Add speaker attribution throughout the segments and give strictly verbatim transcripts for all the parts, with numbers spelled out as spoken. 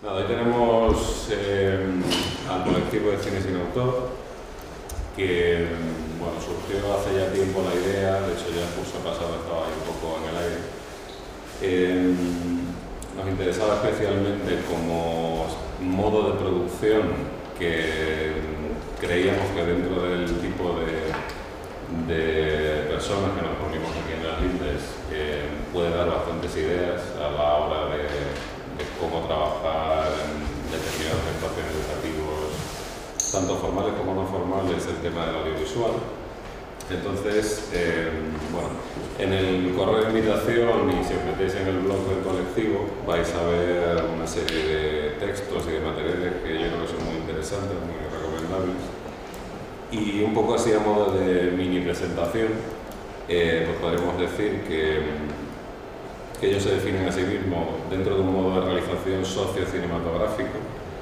Speaker 1: Nada, hoy tenemos eh, al colectivo de Cine Sin Autor, que bueno, surgió hace ya tiempo la idea, de hecho ya el curso pasado estaba ahí un poco en el aire. Eh, nos interesaba especialmente como modo de producción que creíamos que dentro del tipo de, de personas que nos reunimos aquí en las Lindes eh, puede dar bastantes ideas a la hora de, de cómo trabajar en determinados espacios educativos, tanto formales como no formales, el tema del audiovisual. Entonces, eh, bueno, en el correo de invitación y si os metéis en el blog del colectivo vais a ver una serie de textos y de materiales que yo creo que son muy interesantes, muy recomendables. Y un poco así a modo de mini presentación, eh, pues podremos decir que, que ellos se definen a sí mismos dentro de un modo de realización socio-cinematográfico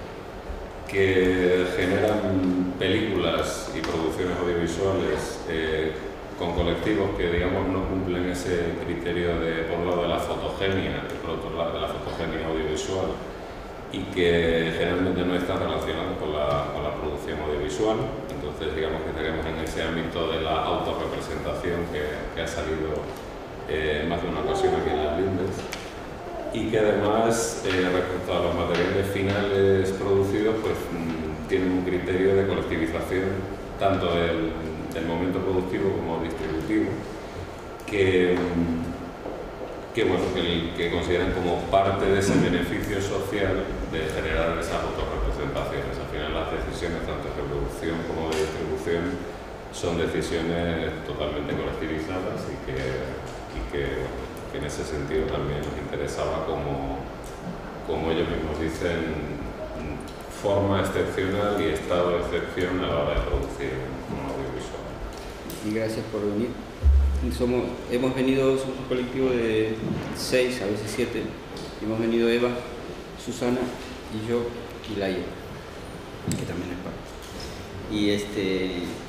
Speaker 1: que generan películas y producciones audiovisuales eh, con colectivos que, digamos, no cumplen ese criterio de, por un lado, de la fotogenia y por otro lado, de la fotogenia audiovisual, y que generalmente no están relacionados con la, con la producción audiovisual. Entonces, digamos que estaríamos en ese ámbito de la autorrepresentación que, que ha salido eh, más de una ocasión aquí en las Lindes, y que además, eh, respecto a los materiales finales producidos, pues mmm, tienen un criterio de colectivización tanto del, del momento productivo como distributivo, que, que, bueno, que, que consideran como parte de ese beneficio social de generar esas autorrepresentaciones. Al final las decisiones tanto de producción como de distribución son decisiones totalmente colectivizadas y que, y que bueno, que en ese sentido también nos interesaba, como, como ellos mismos dicen, forma excepcional y estado de excepción a la hora de producir un audiovisual.
Speaker 2: Y gracias por venir. Somos, hemos venido, somos un colectivo de seis, a veces siete. Hemos venido Eva, Susana y yo y Laia, que también es parte. Y este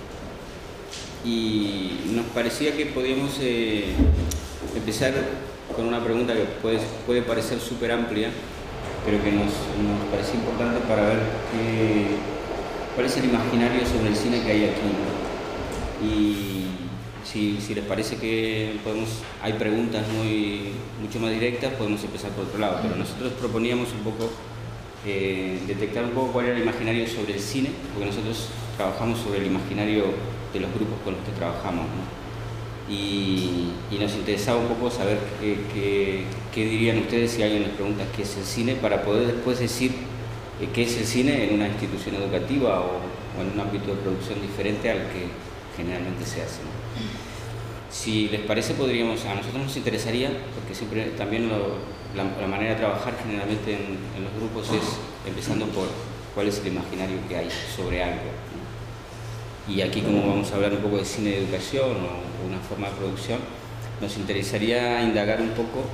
Speaker 2: y nos parecía que podíamos eh, empezar con una pregunta que puede, puede parecer súper amplia, pero que nos, nos parece importante para ver qué, cuál es el imaginario sobre el cine que hay aquí, ¿no? Y si, si les parece que podemos, hay preguntas muy, mucho más directas, podemos empezar por otro lado, pero nosotros proponíamos un poco eh, detectar un poco cuál era el imaginario sobre el cine, porque nosotros trabajamos sobre el imaginario de los grupos con los que trabajamos, ¿no? Y, y nos interesaba un poco saber qué, qué, qué dirían ustedes si alguien les pregunta qué es el cine, para poder después decir eh, qué es el cine en una institución educativa o, o en un ámbito de producción diferente al que generalmente se hace, ¿no? Si les parece, podríamos, a nosotros nos interesaría, porque siempre también lo, la, la manera de trabajar generalmente en, en los grupos es empezando por cuál es el imaginario que hay sobre algo, ¿no? Y aquí, como vamos a hablar un poco de cine de educación o una forma de producción, nos interesaría indagar un poco,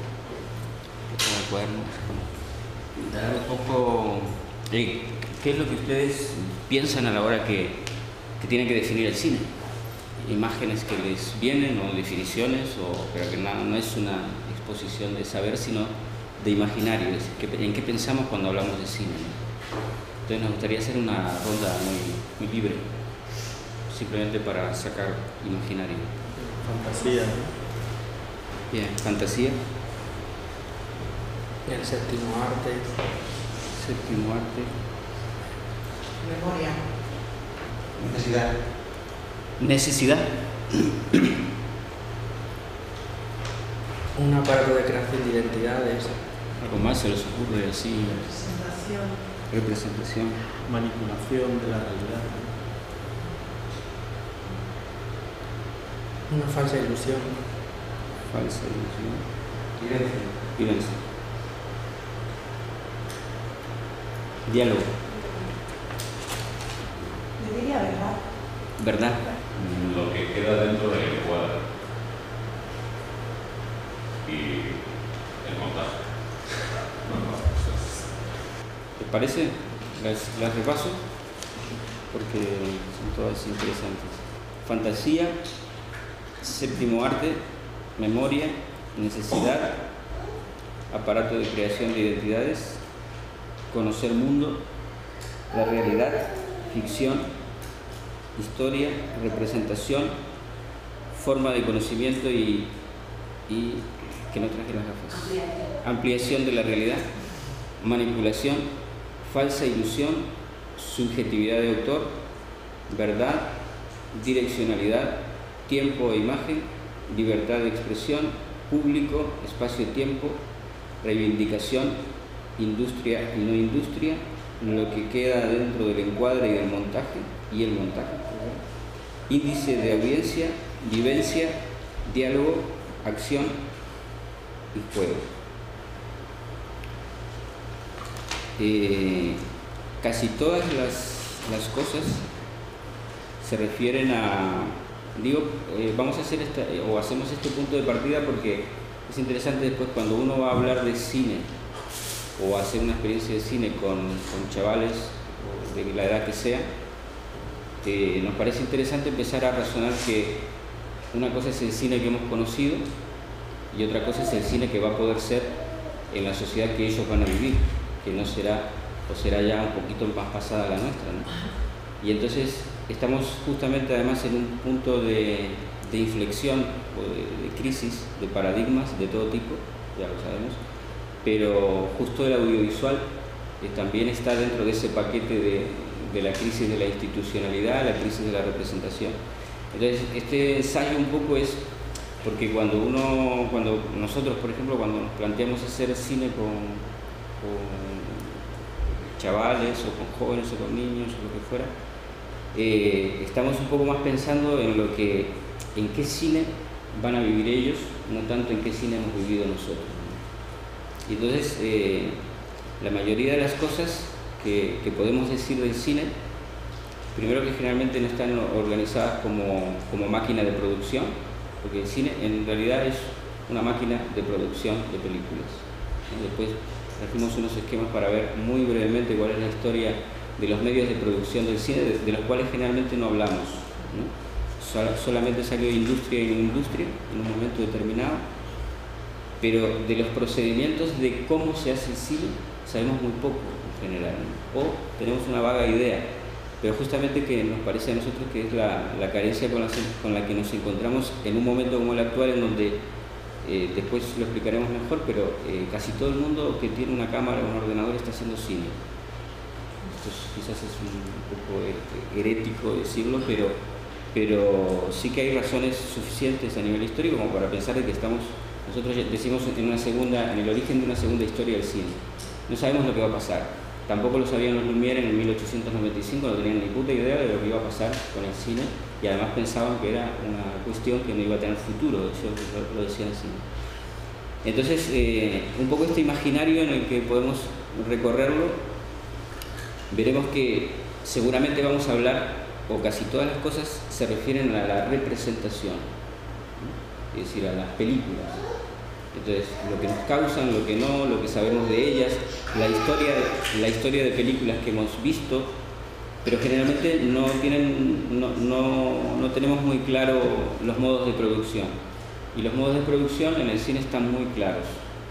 Speaker 2: indagar un poco eh, qué es lo que ustedes piensan a la hora que, que tienen que definir el cine. Imágenes que les vienen o definiciones, o, pero que no, no es una exposición de saber, sino de imaginario, es decir, que, en qué pensamos cuando hablamos de cine, ¿no? Entonces nos gustaría hacer una ronda muy, muy libre, simplemente para sacar imaginario.
Speaker 3: Fantasía.
Speaker 2: Bien, fantasía.
Speaker 3: Y el séptimo arte.
Speaker 2: Séptimo arte.
Speaker 4: Memoria.
Speaker 5: Necesidad.
Speaker 2: Necesidad.
Speaker 3: Un aparato de creación de identidades.
Speaker 2: Algo más se les ocurre así.
Speaker 4: Representación.
Speaker 2: Representación.
Speaker 3: Manipulación de la realidad. Una falsa ilusión.
Speaker 2: Falsa ilusión.
Speaker 5: Vivencia.
Speaker 2: Vivencia. Diálogo.
Speaker 4: Yo diría verdad.
Speaker 2: ¿Verdad?
Speaker 1: Lo que queda dentro del cuadro y el montaje.
Speaker 2: ¿Les parece? Las, las repaso porque son todas interesantes. Fantasía, séptimo arte, memoria, necesidad, aparato de creación de identidades, conocer mundo, la realidad, ficción, historia, representación, forma de conocimiento y, y que no traje las gafas. Ampliación de la realidad, manipulación, falsa ilusión, subjetividad de autor, verdad, direccionalidad, tiempo e imagen, libertad de expresión, público, espacio-tiempo, reivindicación, industria y no industria, lo que queda dentro del encuadre y del montaje, y el montaje, índice de audiencia, vivencia, diálogo, acción y juego. Eh, casi todas las, las cosas se refieren a, digo, eh, vamos a hacer esta, o hacemos este punto de partida porque es interesante después cuando uno va a hablar de cine o hacer una experiencia de cine con, con chavales de la edad que sea, eh, nos parece interesante empezar a razonar que una cosa es el cine que hemos conocido y otra cosa es el cine que va a poder ser en la sociedad que ellos van a vivir, que no será, o será ya un poquito más pasada la nuestra, ¿no? Y entonces estamos justamente además en un punto de, de inflexión o de, de crisis, de paradigmas de todo tipo, ya lo sabemos, pero justo el audiovisual eh, también está dentro de ese paquete de, de la crisis de la institucionalidad, la crisis de la representación. Entonces este ensayo un poco es porque cuando uno, cuando nosotros por ejemplo cuando nos planteamos hacer cine con, con chavales o con jóvenes o con niños o lo que fuera, eh, estamos un poco más pensando en lo que, en qué cine van a vivir ellos, no tanto en qué cine hemos vivido nosotros. Y entonces eh, la mayoría de las cosas que, que podemos decir del cine, primero que generalmente no están organizadas como, como máquina de producción, porque el cine en realidad es una máquina de producción de películas, ¿no? Después trajimos unos esquemas para ver muy brevemente cuál es la historia de los medios de producción del cine, de, de los cuales generalmente no hablamos, ¿no? Sol, solamente salió industria y no industria en un momento determinado, pero de los procedimientos de cómo se hace el cine sabemos muy poco en general, ¿no? O tenemos una vaga idea, pero justamente que nos parece a nosotros que es la, la carencia con la, con la que nos encontramos en un momento como el actual, en donde eh, después lo explicaremos mejor, pero eh, casi todo el mundo que tiene una cámara o un ordenador está haciendo cine. Esto es, quizás es un poco herético decirlo, pero, pero sí que hay razones suficientes a nivel histórico como para pensar de que estamos, nosotros decimos en, una segunda, en el origen de una segunda historia del cine. No sabemos lo que va a pasar. Tampoco lo sabían los Lumière en mil ochocientos noventa y cinco, no tenían ni puta idea de lo que iba a pasar con el cine y además pensaban que era una cuestión que no iba a tener futuro, eso lo, lo decían así. Entonces, eh, un poco este imaginario en el que podemos recorrerlo, veremos que seguramente vamos a hablar, o casi todas las cosas se refieren a la representación, ¿no? Es decir, a las películas. Entonces, lo que nos causan, lo que no, lo que sabemos de ellas, la historia, la historia de películas que hemos visto, pero generalmente no, tienen, no, no, no tenemos muy claro los modos de producción. Y los modos de producción en el cine están muy claros.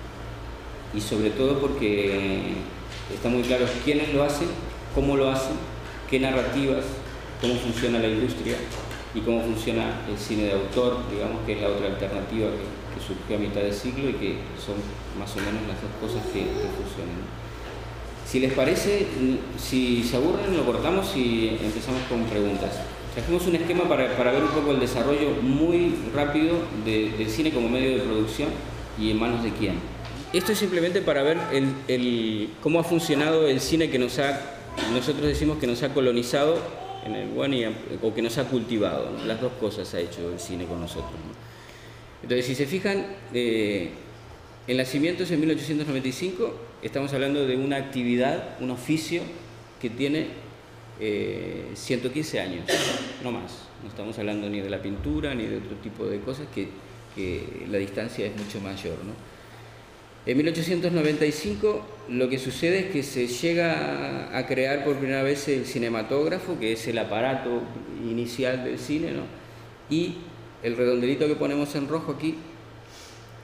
Speaker 2: Y sobre todo porque están muy claros quiénes lo hacen, cómo lo hacen, qué narrativas, cómo funciona la industria y cómo funciona el cine de autor, digamos, que es la otra alternativa que que surgió a mitad del siglo y que son más o menos las dos cosas que, que funcionan. Si les parece, si se aburren, lo cortamos y empezamos con preguntas. Trajimos un esquema para, para ver un poco el desarrollo muy rápido de, del cine como medio de producción y en manos de quién. Esto es simplemente para ver el, el, cómo ha funcionado el cine que nos ha, nosotros decimos que nos ha colonizado en el buen y, o que nos ha cultivado, ¿no? Las dos cosas ha hecho el cine con nosotros, ¿no? Entonces, si se fijan, eh, en Nacimientos en mil ochocientos noventa y cinco estamos hablando de una actividad, un oficio que tiene eh, ciento quince años, no más. No estamos hablando ni de la pintura ni de otro tipo de cosas que, que la distancia es mucho mayor, ¿no? En mil ochocientos noventa y cinco lo que sucede es que se llega a crear por primera vez el cinematógrafo, que es el aparato inicial del cine, ¿no? Y el redondelito que ponemos en rojo aquí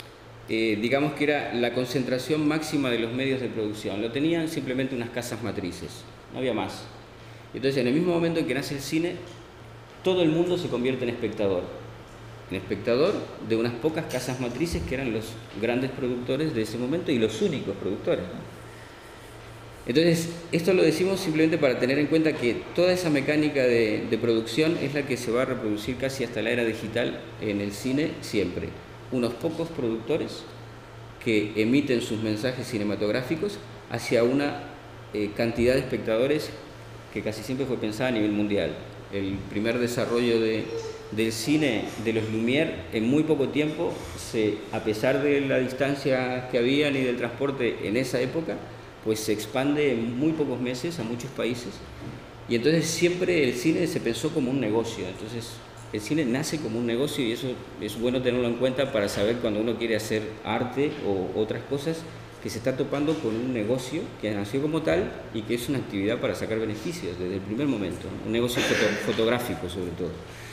Speaker 2: eh, digamos que era la concentración máxima de los medios de producción. Lo tenían simplemente unas casas matrices, no había más. Entonces, en el mismo momento en que nace el cine, todo el mundo se convierte en espectador. En espectador de unas pocas casas matrices que eran los grandes productores de ese momento y los únicos productores, ¿no? Entonces, esto lo decimos simplemente para tener en cuenta que toda esa mecánica de, de producción es la que se va a reproducir casi hasta la era digital en el cine siempre. Unos pocos productores que emiten sus mensajes cinematográficos hacia una eh, cantidad de espectadores que casi siempre fue pensada a nivel mundial. El primer desarrollo de, del cine de los Lumière en muy poco tiempo, se, a pesar de la distancia que había y del transporte en esa época, pues se expande en muy pocos meses a muchos países. Y entonces siempre el cine se pensó como un negocio. Entonces el cine nace como un negocio y eso es bueno tenerlo en cuenta para saber cuando uno quiere hacer arte o otras cosas, que se está topando con un negocio que nació como tal y que es una actividad para sacar beneficios desde el primer momento, ¿no? Un negocio foto, fotográfico sobre todo.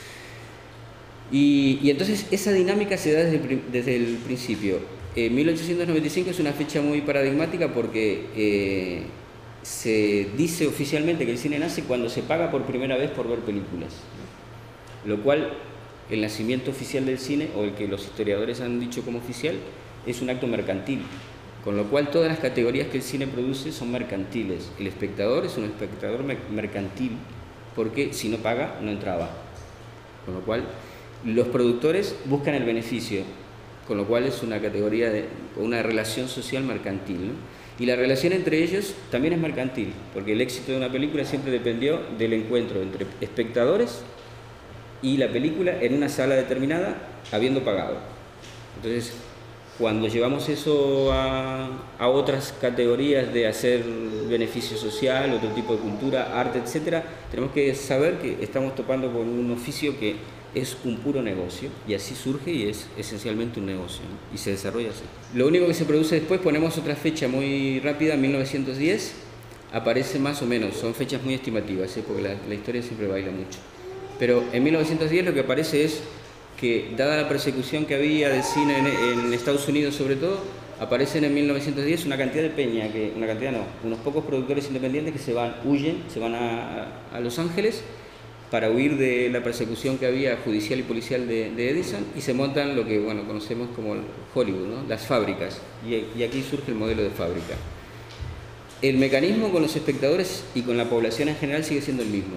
Speaker 2: Y, y entonces esa dinámica se da desde el, desde el principio. Eh, mil ochocientos noventa y cinco es una fecha muy paradigmática porque eh, se dice oficialmente que el cine nace cuando se paga por primera vez por ver películas, ¿no? Lo cual el nacimiento oficial del cine, o el que los historiadores han dicho como oficial, es un acto mercantil, con lo cual todas las categorías que el cine produce son mercantiles. El espectador es un espectador mercantil porque si no paga no entraba, con lo cual los productores buscan el beneficio, con lo cual es una categoría de una relación social mercantil, ¿no? Y la relación entre ellos también es mercantil, porque el éxito de una película siempre dependió del encuentro entre espectadores y la película en una sala determinada habiendo pagado. Entonces, cuando llevamos eso a, a otras categorías de hacer beneficio social, otro tipo de cultura, arte, etcétera, tenemos que saber que estamos topando con un oficio que es un puro negocio, y así surge y es esencialmente un negocio, ¿no? Y se desarrolla así. Lo único que se produce después, ponemos otra fecha muy rápida, mil novecientos diez, aparece más o menos, son fechas muy estimativas, ¿eh? Porque la, la historia siempre baila mucho. Pero en mil novecientos diez lo que aparece es que, dada la persecución que había del cine en, en Estados Unidos sobre todo, aparecen en mil novecientos diez una cantidad de peña, que, una cantidad no, unos pocos productores independientes que se van, huyen, se van a, a Los Ángeles para huir de la persecución que había judicial y policial de, de Edison, y se montan lo que bueno, conocemos como Hollywood, ¿no? Las fábricas, y, y aquí surge el modelo de fábrica. El mecanismo con los espectadores y con la población en general sigue siendo el mismo.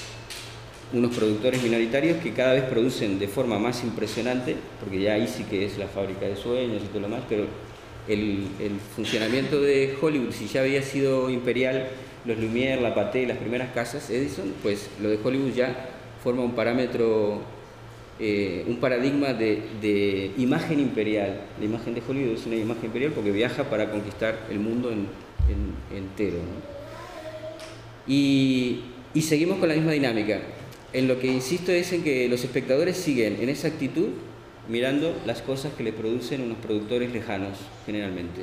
Speaker 2: Unos productores minoritarios que cada vez producen de forma más impresionante, porque ya ahí sí que es la fábrica de sueños y todo lo demás, pero el, el funcionamiento de Hollywood, si ya había sido imperial, los Lumière, la Pathé, las primeras casas, Edison, pues lo de Hollywood ya forma un parámetro, eh, un paradigma de, de imagen imperial. La imagen de Hollywood es una imagen imperial porque viaja para conquistar el mundo en, en, entero, ¿no? Y, y seguimos con la misma dinámica. En lo que insisto es en que los espectadores siguen en esa actitud mirando las cosas que le producen unos productores lejanos, generalmente.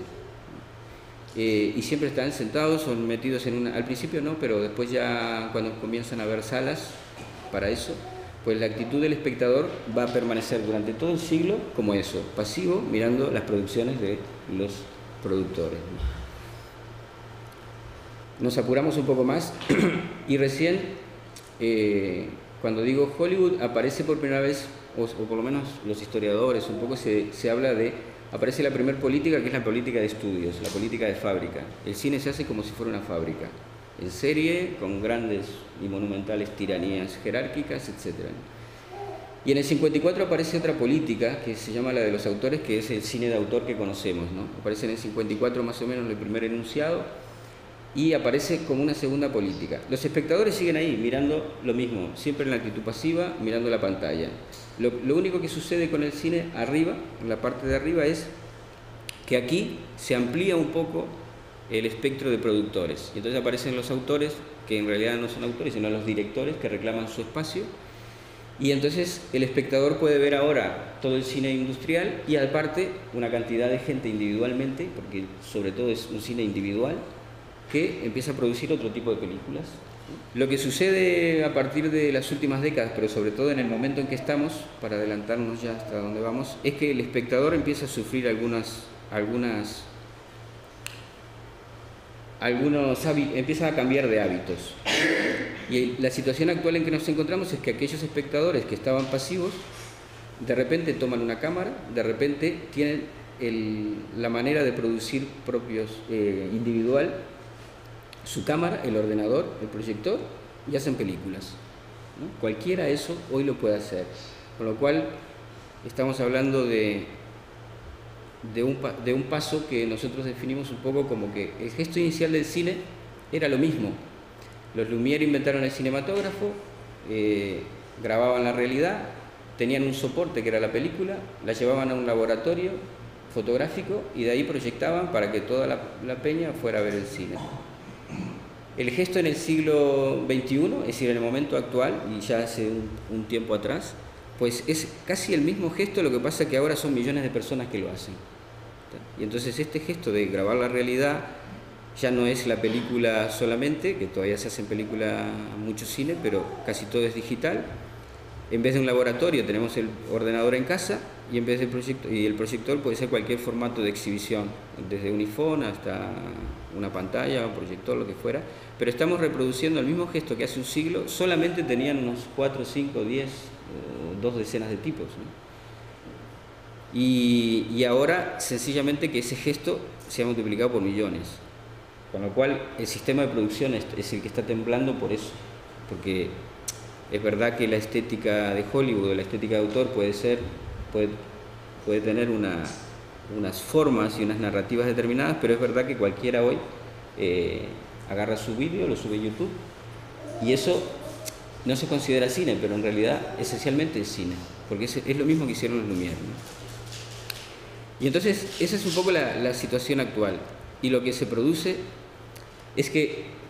Speaker 2: Eh, y siempre están sentados o metidos en una... Al principio no, pero después ya cuando comienzan a haber salas para eso, pues la actitud del espectador va a permanecer durante todo el siglo como eso, pasivo, mirando las producciones de los productores. Nos apuramos un poco más y recién, eh, cuando digo Hollywood, aparece por primera vez, o, o por lo menos los historiadores, un poco se, se habla de... Aparece la primera política, que es la política de estudios, la política de fábrica. El cine se hace como si fuera una fábrica, en serie, con grandes y monumentales tiranías jerárquicas, etcétera. Y en el cincuenta y cuatro aparece otra política, que se llama la de los autores, que es el cine de autor que conocemos, ¿no? Aparece en el cincuenta y cuatro más o menos el primer enunciado, y aparece como una segunda política. Los espectadores siguen ahí, mirando lo mismo, siempre en la actitud pasiva, mirando la pantalla. Lo, lo único que sucede con el cine arriba, en la parte de arriba, es que aquí se amplía un poco el espectro de productores. Y entonces aparecen los autores, que en realidad no son autores, sino los directores que reclaman su espacio. Y entonces el espectador puede ver ahora todo el cine industrial y aparte una cantidad de gente individualmente, porque sobre todo es un cine individual, que empieza a producir otro tipo de películas. Lo que sucede a partir de las últimas décadas, pero sobre todo en el momento en que estamos, para adelantarnos ya hasta donde vamos, es que el espectador empieza a sufrir algunas, algunas, algunos hábitos, empieza a cambiar de hábitos. Y la situación actual en que nos encontramos es que aquellos espectadores que estaban pasivos, de repente toman una cámara, de repente tienen el, la manera de producir propios, eh, individual, su cámara, el ordenador, el proyector, y hacen películas, ¿no? Cualquiera eso hoy lo puede hacer, con lo cual estamos hablando de, de, un, de un paso que nosotros definimos un poco como que el gesto inicial del cine era lo mismo. Los Lumière inventaron el cinematógrafo, eh, grababan la realidad, tenían un soporte que era la película, la llevaban a un laboratorio fotográfico y de ahí proyectaban para que toda la, la peña fuera a ver el cine. El gesto en el siglo veintiuno, es decir, en el momento actual, y ya hace un, un tiempo atrás, pues es casi el mismo gesto, lo que pasa que ahora son millones de personas que lo hacen. Y entonces este gesto de grabar la realidad ya no es la película solamente, que todavía se hace en película mucho cine, pero casi todo es digital. En vez de un laboratorio tenemos el ordenador en casa y en vez del proyector, y el proyector puede ser cualquier formato de exhibición, desde un iPhone hasta una pantalla, un proyector, lo que fuera, pero estamos reproduciendo el mismo gesto que hace un siglo, solamente tenían unos cuatro, cinco, diez, dos decenas de tipos, ¿no? Y, y ahora sencillamente que ese gesto se ha multiplicado por millones, con lo cual el sistema de producción es, es el que está temblando por eso, porque es verdad que la estética de Hollywood, la estética de autor puede ser, puede, puede tener una, unas formas y unas narrativas determinadas, pero es verdad que cualquiera hoy eh, agarra su vídeo, lo sube a YouTube, y eso no se considera cine, pero en realidad esencialmente es cine, porque es, es lo mismo que hicieron los Lumière, ¿no? Y entonces esa es un poco la, la situación actual, y lo que se produce es que,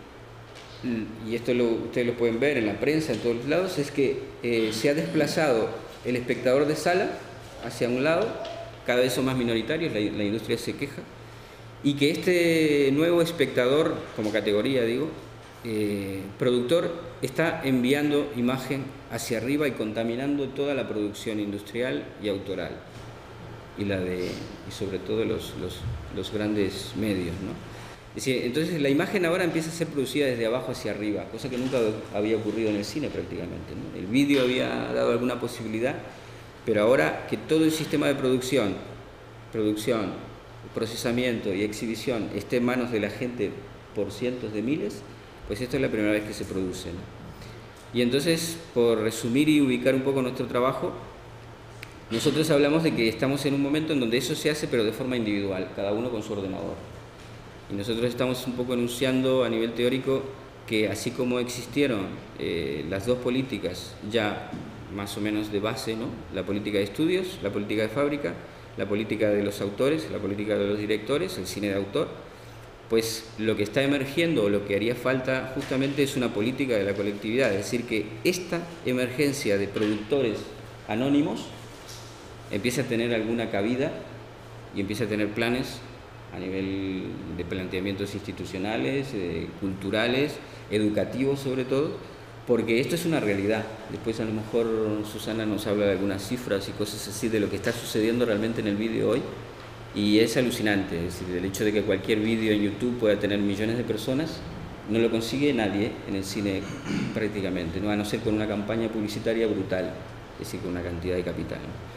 Speaker 2: y esto lo, ustedes lo pueden ver en la prensa, en todos lados, es que eh, se ha desplazado el espectador de sala hacia un lado, cada vez son más minoritarios, la, la industria se queja, y que este nuevo espectador, como categoría digo, eh, productor, está enviando imagen hacia arriba y contaminando toda la producción industrial y autoral, y, la de, y sobre todo los, los, los grandes medios, ¿no? Es decir, entonces la imagen ahora empieza a ser producida desde abajo hacia arriba, cosa que nunca había ocurrido en el cine prácticamente, ¿no? El vídeo había dado alguna posibilidad, pero ahora que todo el sistema de producción, producción, procesamiento y exhibición esté en manos de la gente por cientos de miles, pues esto es la primera vez que se produce, ¿no? Y entonces, por resumir y ubicar un poco nuestro trabajo, nosotros hablamos de que estamos en un momento en donde eso se hace pero de forma individual, cada uno con su ordenador. Y nosotros estamos un poco enunciando a nivel teórico que así como existieron eh, las dos políticas ya más o menos de base, ¿no? La política de estudios, la política de fábrica, la política de los autores, la política de los directores, el cine de autor, pues lo que está emergiendo o lo que haría falta justamente es una política de la colectividad, es decir, que esta emergencia de productores anónimos empiece a tener alguna cabida y empiece a tener planes a nivel de planteamientos institucionales, eh, culturales, educativos sobre todo, porque esto es una realidad. Después a lo mejor Susana nos habla de algunas cifras y cosas así de lo que está sucediendo realmente en el vídeo hoy, y es alucinante. Es decir, el hecho de que cualquier vídeo en YouTube pueda tener millones de personas, no lo consigue nadie en el cine prácticamente, ¿no? A no ser con una campaña publicitaria brutal, es decir, con una cantidad de capital,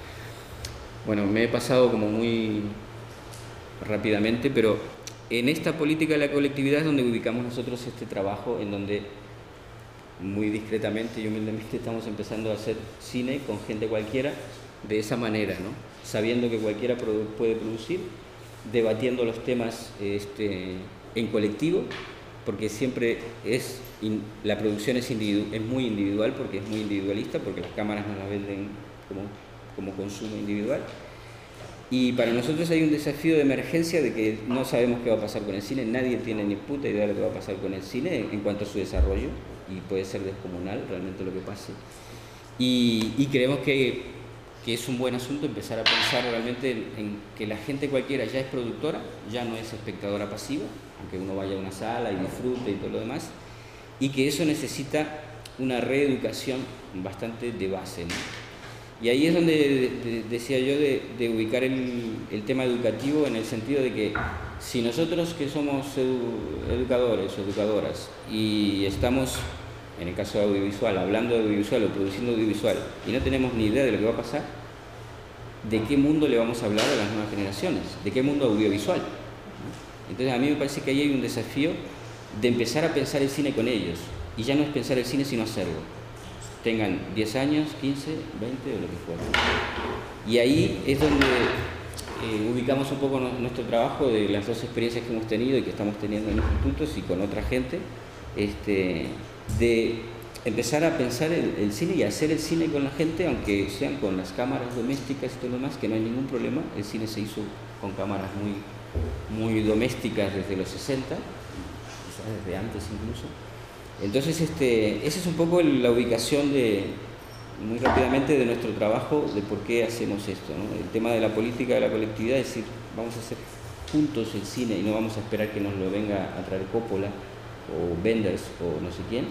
Speaker 2: ¿no? Bueno, me he pasado como muy rápidamente, pero en esta política de la colectividad es donde ubicamos nosotros este trabajo, en donde muy discretamente y humildemente estamos empezando a hacer cine con gente cualquiera de esa manera, ¿no? Sabiendo que cualquiera produ- puede producir, debatiendo los temas este, en colectivo, porque siempre es, in, la producción es, individu- es muy individual, porque es muy individualista, porque las cámaras nos las venden como, como consumo individual. Y para nosotros hay un desafío de emergencia de que no sabemos qué va a pasar con el cine, nadie tiene ni puta idea de lo que va a pasar con el cine en cuanto a su desarrollo, y puede ser descomunal realmente lo que pase. Y, y creemos que, que es un buen asunto empezar a pensar realmente en, en que la gente cualquiera ya es productora, ya no es espectadora pasiva, aunque uno vaya a una sala y disfrute y todo lo demás, y que eso necesita una reeducación bastante de base, ¿no? Y ahí es donde de, de, decía yo de, de ubicar el, el tema educativo, en el sentido de que si nosotros que somos edu, educadores o educadoras y estamos, en el caso de audiovisual, hablando de audiovisual o produciendo audiovisual, y no tenemos ni idea de lo que va a pasar, ¿de qué mundo le vamos a hablar a las nuevas generaciones? ¿De qué mundo audiovisual? Entonces a mí me parece que ahí hay un desafío de empezar a pensar el cine con ellos, y ya no es pensar el cine sino hacerlo. Tengan diez años, quince, veinte o lo que fuera. Y ahí es donde eh, ubicamos un poco nuestro trabajo de las dos experiencias que hemos tenido y que estamos teniendo en los institutos y con otra gente, este, de empezar a pensar el, el cine y hacer el cine con la gente, aunque sean con las cámaras domésticas y todo lo demás, que no hay ningún problema. El cine se hizo con cámaras muy, muy domésticas desde los sesenta, quizás desde antes incluso. Entonces, este, esa es un poco la ubicación de, muy rápidamente, de nuestro trabajo, de por qué hacemos esto, ¿no? El tema de la política de la colectividad, es decir, vamos a hacer juntos el cine y no vamos a esperar que nos lo venga a traer Coppola o Wenders o no sé quién,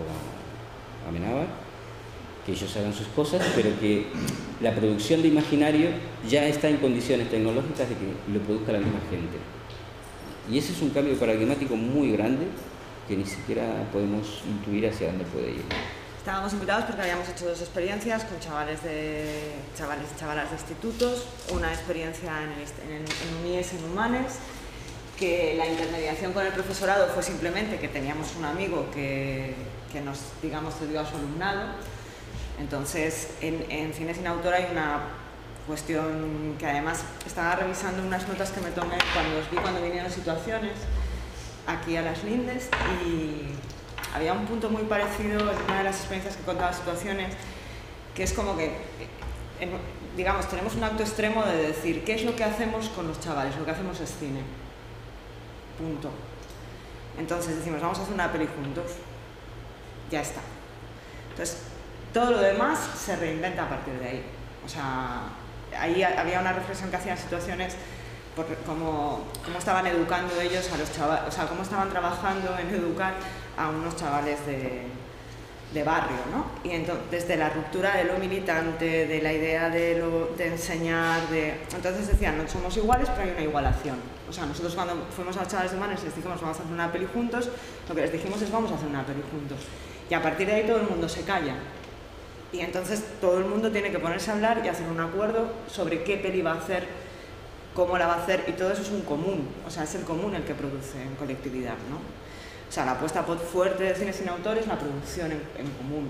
Speaker 2: o Amenábar, que ellos hagan sus cosas, pero que la producción de imaginario ya está en condiciones tecnológicas de que lo produzca la misma gente. Y ese es un cambio paradigmático muy grande que ni siquiera podemos intuir hacia dónde puede ir.
Speaker 6: Estábamos invitados porque habíamos hecho dos experiencias con chavales de chavales y chavalas de institutos, una experiencia en, el, en, en U N I E S, en Humanes, que la intermediación con el profesorado fue simplemente que teníamos un amigo que, que nos, digamos, cedió a su alumnado. Entonces, en, en Cine sin Autor hay una cuestión que además estaba revisando unas notas que me tomé cuando os vi cuando vinieron situaciones aquí a las Lindes, y había un punto muy parecido en una de las experiencias que contaba situaciones, que es como que, en, digamos, tenemos un acto extremo de decir ¿qué es lo que hacemos con los chavales? Lo que hacemos es cine. Punto. Entonces decimos, vamos a hacer una peli juntos. Ya está. Entonces, todo lo demás se reinventa a partir de ahí. O sea, ahí había una reflexión que hacían situaciones por cómo, cómo estaban educando ellos a los chavales, o sea, cómo estaban trabajando en educar a unos chavales de, de barrio, ¿no? Y entonces, desde la ruptura de lo militante, de la idea de, lo, de enseñar, de... Entonces decían, no somos iguales, pero hay una igualación. O sea, nosotros cuando fuimos a los chavales de Humanes les dijimos, vamos a hacer una peli juntos, lo que les dijimos es, vamos a hacer una peli juntos. Y a partir de ahí todo el mundo se calla. Y entonces todo el mundo tiene que ponerse a hablar y hacer un acuerdo sobre qué peli va a hacer, cómo la va a hacer, y todo eso es un común, o sea, es el común el que produce en colectividad, ¿no? O sea, la apuesta fuerte de Cine sin Autor es la producción en, en común.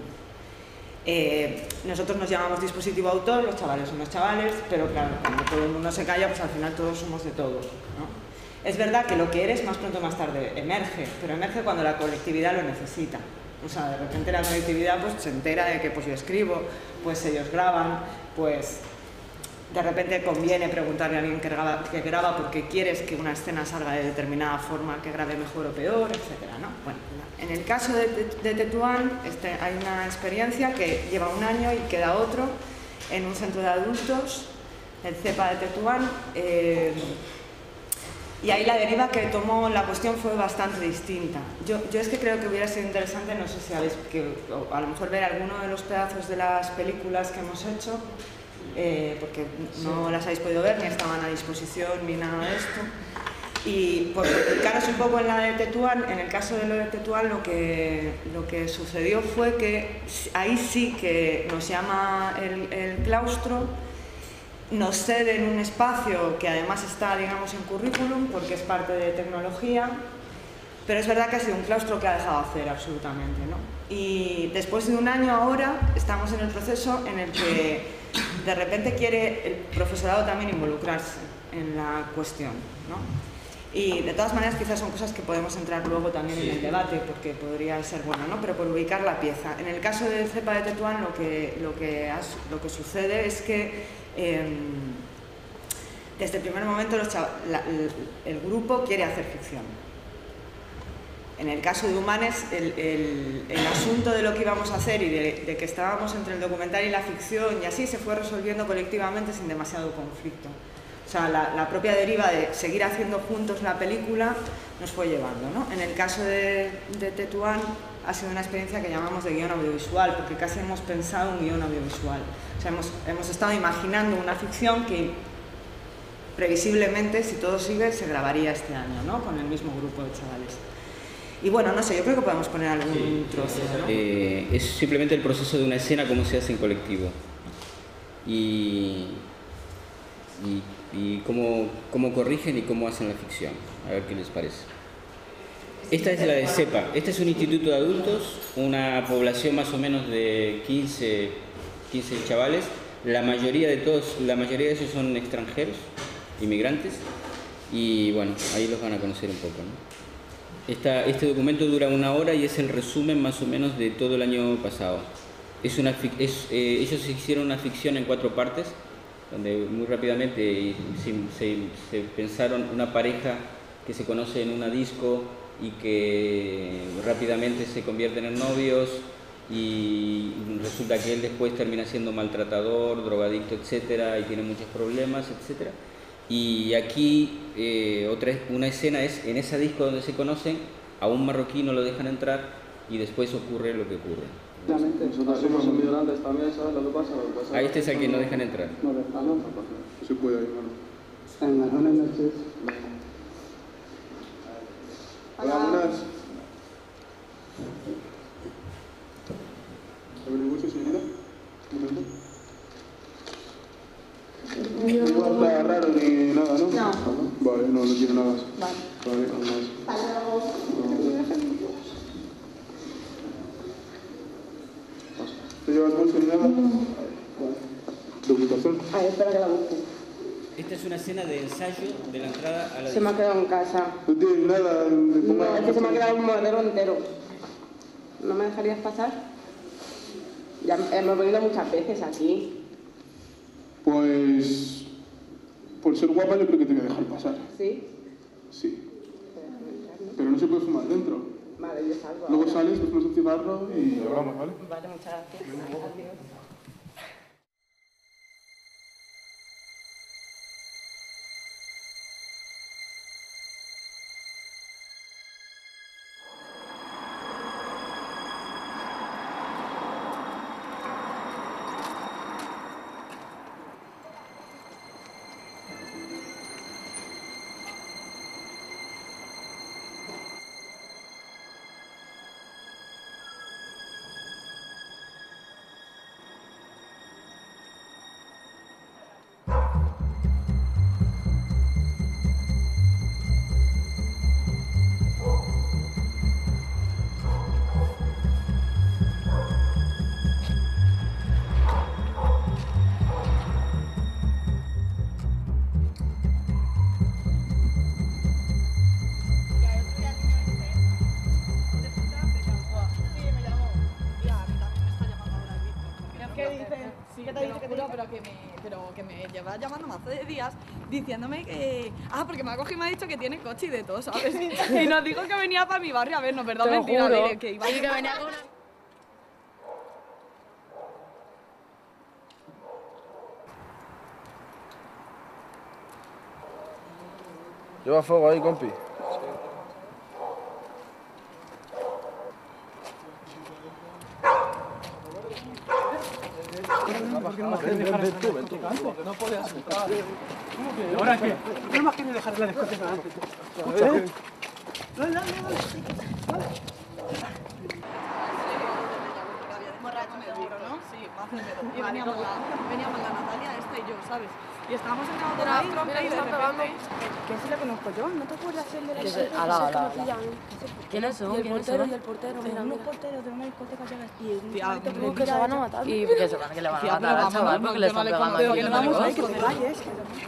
Speaker 6: Eh, nosotros nos llamamos dispositivo autor, los chavales son los chavales, pero claro, cuando todo el mundo se calla, pues al final todos somos de todos, ¿no? Es verdad que lo que eres más pronto o más tarde emerge, pero emerge cuando la colectividad lo necesita. O sea, de repente la colectividad pues se entera de que pues yo escribo, pues ellos graban, pues de repente conviene preguntarle a alguien que graba, que graba porque quieres que una escena salga de determinada forma, que grabe mejor o peor, etcétera, ¿no? Bueno, en el caso de, de, de Tetuán este, hay una experiencia que lleva un año y queda otro en un centro de adultos, el CEPA de Tetuán, eh, y ahí la deriva que tomó la cuestión fue bastante distinta. Yo, yo es que creo que hubiera sido interesante, no sé si habéis, que, a lo mejor ver alguno de los pedazos de las películas que hemos hecho, Eh, porque no las habéis podido ver, ni estaban a disposición, ni nada de esto. Y por explicaros un poco en la de Tetuán, en el caso de lo de Tetuán, lo que, lo que sucedió fue que ahí sí que nos llama el, el claustro, nos ceden un espacio que además está, digamos, en currículum, porque es parte de tecnología, pero es verdad que ha sido un claustro que ha dejado hacer absolutamente, ¿no? Y después de un año ahora estamos en el proceso en el que de repente quiere el profesorado también involucrarse en la cuestión, ¿no? Y de todas maneras quizás son cosas que podemos entrar luego también en el debate, porque podría ser bueno, ¿no? Pero por ubicar la pieza. En el caso del CEPA de Tetuán lo que, lo que, has, lo que sucede es que eh, desde el primer momento los la, el, el grupo quiere hacer ficción. En el caso de Humanes, el, el, el asunto de lo que íbamos a hacer y de, de que estábamos entre el documental y la ficción y así se fue resolviendo colectivamente sin demasiado conflicto. O sea, la, la propia deriva de seguir haciendo juntos la película nos fue llevando, ¿no? En el caso de, de Tetuán ha sido una experiencia que llamamos de guión audiovisual, porque casi hemos pensado un guión audiovisual. O sea, hemos, hemos estado imaginando una ficción que previsiblemente, si todo sigue, se grabaría este año, ¿no? Con el mismo grupo de chavales. Y bueno, no sé, yo creo que podemos poner algún sí, trozo, ¿no?
Speaker 2: Eh, es simplemente el proceso de una escena, cómo se hace en colectivo. Y, y, y cómo, cómo corrigen y cómo hacen la ficción. A ver qué les parece. Esta es la de CEPA. Este es un instituto de adultos, una población más o menos de quince, quince chavales. La mayoría de todos, la mayoría de esos son extranjeros, inmigrantes. Y bueno, ahí los van a conocer un poco, ¿no? Esta, este documento dura una hora y es el resumen más o menos de todo el año pasado. Es una, es, eh, ellos hicieron una ficción en cuatro partes, donde muy rápidamente se, se, se pensaron una pareja que se conoce en una disco y que rápidamente se convierten en novios y resulta que él después termina siendo maltratador, drogadicto, etcétera, y tiene muchos problemas, etcétera. Y aquí eh, otra, una escena es en esa disco donde se conocen, a un marroquí no lo dejan entrar y después ocurre lo que ocurre.
Speaker 7: Nosotros somos inmigrantes de esta mesa, lo que pasa, lo que pasa.
Speaker 2: A este es al que no dejan entrar.
Speaker 7: No dejamos, se puede ir, hermano.
Speaker 5: Venga, buenas noches.
Speaker 7: Hola, buenas. ¿Ha venido mucho, señorita? Un momento. No está raro ni nada, ¿no?
Speaker 4: No.
Speaker 7: Vale, no, no tiene nada.
Speaker 4: Vale.
Speaker 7: Vale, nada más.
Speaker 4: Hasta luego.
Speaker 7: ¿Te llevas bolsa ni nada? ¿Documentación?
Speaker 8: A ver, espera que la busque.
Speaker 2: Esta es una escena de ensayo de la entrada a la
Speaker 8: Se me ha quedado en casa.
Speaker 7: ¿No tienes nada de
Speaker 8: No, es que se me ha quedado un modelo entero. ¿No me dejarías pasar? Ya hemos venido muchas veces aquí.
Speaker 7: Pues... por ser guapa yo creo que te voy a dejar pasar.
Speaker 8: ¿Sí?
Speaker 7: Sí. Pero no se puede fumar dentro.
Speaker 8: Vale, yo salgo.
Speaker 7: Luego
Speaker 8: ahora.
Speaker 7: sales, coges un cigarro y hablamos, ¿vale?
Speaker 8: Vale, muchas gracias. Adiós.
Speaker 9: Pero que, me, pero que me lleva llamando hace días diciéndome que... Ah, porque me ha cogido y me ha dicho que tiene coche y de todo, ¿sabes? Y nos dijo que venía para mi barrio a vernos, ¿verdad? Mentira, dile, que iba a...
Speaker 10: Sí, que venía con una...
Speaker 11: Lleva fuego ahí, compi.
Speaker 5: No puede asustar. ¿Ahora qué? No más quiere dejar la discoteca antes. ¿Eh? No, no, no,
Speaker 9: Sí, más de medo. Y veníamos la, veníamos la Natalia, esta y yo, ¿sabes? Y estábamos sentados por ahí, trompe, y de repente...
Speaker 10: Que sí la conozco yo, ¿no te acuerdas el de la discoteca?
Speaker 12: Ala, ala, ala.
Speaker 10: ¿Quiénes son?
Speaker 12: El
Speaker 10: ¿Quiénes
Speaker 12: portero,
Speaker 10: son?
Speaker 12: el portero, mira, unos porteros de una discoteca ya las tías.
Speaker 9: Tía,
Speaker 12: Como que se van a matar.
Speaker 10: ¿Y qué se van? ¿Que le van a
Speaker 9: Tía,
Speaker 10: matar
Speaker 9: pero
Speaker 10: al chaval?
Speaker 9: vámonos,
Speaker 10: Porque le
Speaker 9: yo no
Speaker 10: están
Speaker 9: le
Speaker 10: pegando
Speaker 9: conozco,
Speaker 10: aquí.
Speaker 9: que
Speaker 10: en
Speaker 9: no
Speaker 10: el
Speaker 9: vamos ahí,
Speaker 10: negocio.
Speaker 9: que te vayas.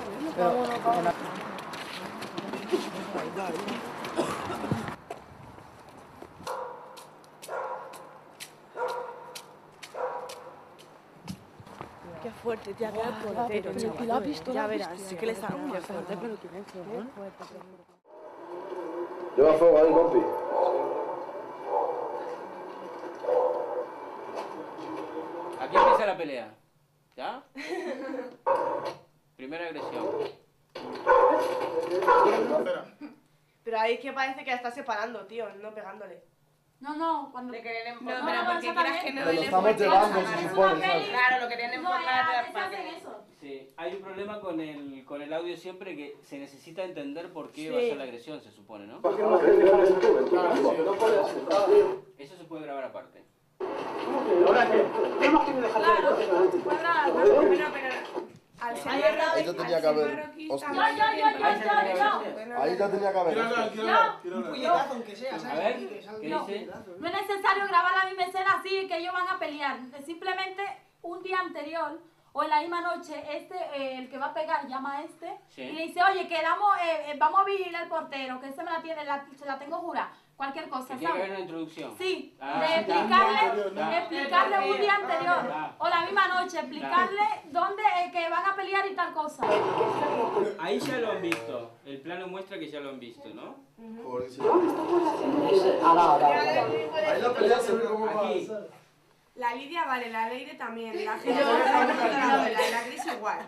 Speaker 12: Qué fuerte, tía, qué portero, chaval.
Speaker 10: ¿La has visto?
Speaker 12: Ya verás, sí que le están
Speaker 10: Qué
Speaker 12: muy
Speaker 10: fuerte, pero ¿quién es?
Speaker 11: Lleva fuego ahí, compi.
Speaker 2: pelea. ¿Ya? Primera agresión.
Speaker 12: Pero ahí es que parece que la está separando, tío, no pegándole.
Speaker 9: No, no, cuando...
Speaker 12: Le querían
Speaker 9: No,
Speaker 12: empujar.
Speaker 9: pero porque quieras que no
Speaker 11: Pero lo
Speaker 9: le
Speaker 11: estamos
Speaker 9: fuerte,
Speaker 11: llevando,
Speaker 9: vamos a
Speaker 11: se
Speaker 9: ver,
Speaker 11: supone,
Speaker 9: es una
Speaker 11: ¿sabes?
Speaker 9: peli.
Speaker 12: Claro, lo querían
Speaker 9: No,
Speaker 12: empujar
Speaker 9: ya,
Speaker 12: para
Speaker 9: hacen
Speaker 12: que...
Speaker 9: eso.
Speaker 2: Sí, hay un problema con el, con el audio siempre que se necesita entender por qué
Speaker 12: Sí.
Speaker 2: va a ser la agresión, se supone, ¿no? Eso se puede grabar aparte.
Speaker 5: ¿Ahora qué? Tenemos que dejarle de coger adelante.
Speaker 12: Pero, pero... Al ser
Speaker 11: Ahí te tenía que haber. Hostia.
Speaker 9: Yo, yo, yo, yo, yo, yo.
Speaker 11: Ahí te tenía que haber.
Speaker 9: Yo,
Speaker 3: Un puñetazo aunque sea,
Speaker 2: A
Speaker 3: ¿sabes?
Speaker 2: ver,
Speaker 3: Que salga
Speaker 2: ¿qué
Speaker 3: un
Speaker 2: dice?
Speaker 3: puñetazo.
Speaker 9: No es necesario grabar la misma escena así que ellos van a pelear. Simplemente un día anterior o en la misma noche, este, eh, el que va a pegar, llama a este
Speaker 2: Sí.
Speaker 9: y le dice, oye, quedamos, eh, eh, vamos a vigilar al portero, que ese me la tiene, la, se la tengo jurada. Cualquier cosa,
Speaker 2: Que tiene que haber
Speaker 9: ¿sabes?
Speaker 2: una introducción.
Speaker 9: Sí,
Speaker 2: Ah,
Speaker 9: de
Speaker 2: ya,
Speaker 9: explicarle,
Speaker 2: ya.
Speaker 9: explicarle un día
Speaker 2: Ah,
Speaker 9: anterior
Speaker 2: ya.
Speaker 9: o la misma noche, explicarle dónde eh, que van a pelear y tal cosa.
Speaker 2: Ahí ya lo han visto. El plano muestra que ya lo han visto, ¿no?
Speaker 11: Ahí la pelea se ve cómo va a
Speaker 2: Aquí.
Speaker 11: ser.
Speaker 12: La Lidia vale, la Leire también, la gente la la Gris igual.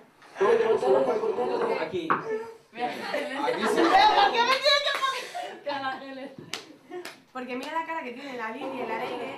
Speaker 2: Aquí.
Speaker 11: Aquí sí.
Speaker 12: Porque mira la cara que tiene la Lidia y la Leire.